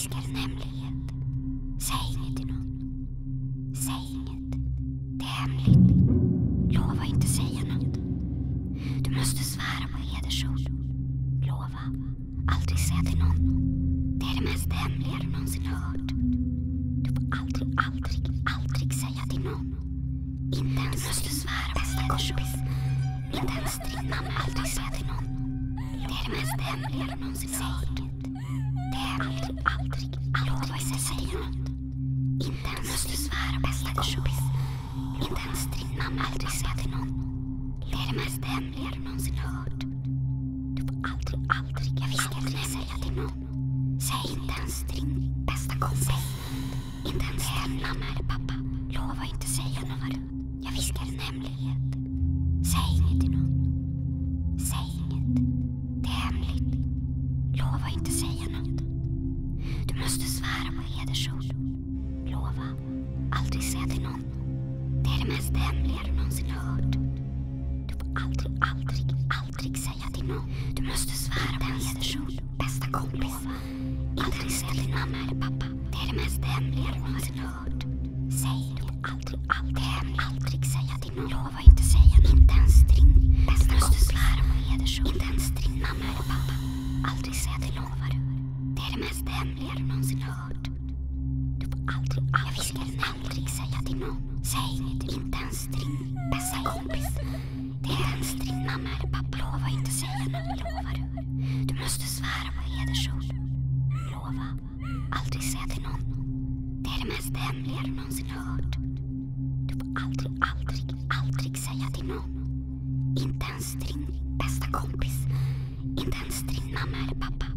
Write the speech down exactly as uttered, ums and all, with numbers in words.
viskar en hemlighet. Säg inget till någon. Säg inget. Det är hemligt. Lova inte säga något. Du måste svära på hedersord. Lova. Aldrig säga till någon. Det är det mest hemliga du någonsin hört. Du får aldrig, aldrig, aldrig säga till någon. Inte ens. Du måste svära på hedersord. Inte ens din mamma. Aldrig säga till någon. Det är det mest hemliga du någonsin hört. Det är aldrig, aldrig, aldrig säga något. Inte ens. Du måste svära på hedersord. Inte ens din mamma. Aldrig säga till någon. Det är det mest hemliga du någonsin hört. Du får aldrig, aldrig, jag viskar aldrig säga till någon. Säg inte ens din bästa kompis. Inte ens din mamma eller pappa. Lova inte säga något. Jag viskar en hemlighet. Säg inget till någon. Säg inget. Det är hemligt. Lova inte säga något. Du måste svära på hedersord. Lova. Aldrig säga till någon. Det är det mest hemliga du någonsin hört. Du får aldrig, aldrig, aldrig säga till någon. Du måste svära på hedersord. Bästa kompis. Aldrig säga till mamma eller pappa. Det är det mest hemliga du någonsin hört. Säg du får aldrig, aldrig, aldrig säga till någon. Lova inte säga något. Inte ens din bästa kompis. Du måste svära på hedersord. Inte ens din mamma eller pappa. Aldrig säga till någon. Det är det mest hemliga du någonsin hört. Du får aldrig, aldrig, jag viskar aldrig säga till någon. Säg inte, inte ens din bästa kompis. Det är ens din mamma eller pappa. Lova inte säga något, lovar du. Du måste svära på hedersord. Lova, aldrig säga till någon. Det är det mest hemliga du någonsin hört. Du får aldrig, aldrig, aldrig säga till någon. Inte ens din bästa kompis. Inte ens din mamma eller pappa.